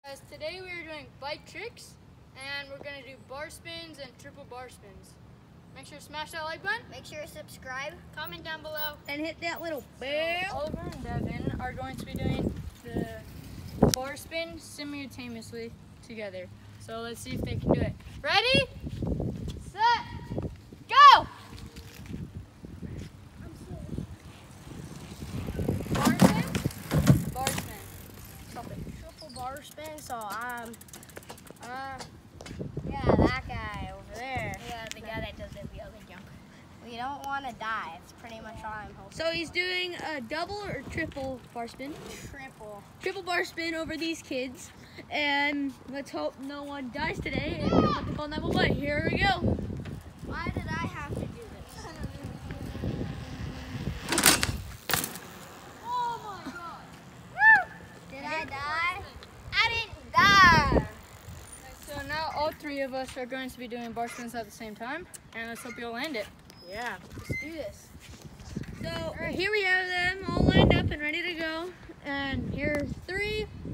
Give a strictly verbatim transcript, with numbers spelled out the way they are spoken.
Guys, today we are doing bike tricks, and we're going to do bar spins and triple bar spins. Make sure to smash that like button. Make sure to subscribe, Comment down below. and hit that little So bell. Oliver and Devin are going to be doing the bar spin simultaneously together. So let's see if they can do it. Ready? Set, go! Bar spin? Bar spin. Stop it. Triple bar spin. So um, uh, yeah, that guy over there. Yeah, the guy that does every other jump. We don't want to die. It's pretty much all I'm hoping. So he's doing a double or triple bar spin? Triple. Triple bar spin over these kids. And let's hope no one dies today. And we don't have to call nine one one. Here we go. Why did I have to do this? Oh my god! Did I die? I didn't die. So now all three of us are going to be doing bar spins at the same time, and let's hope you'll land it. Yeah. Let's do this. So here we have them all lined up and ready to go. And here's three,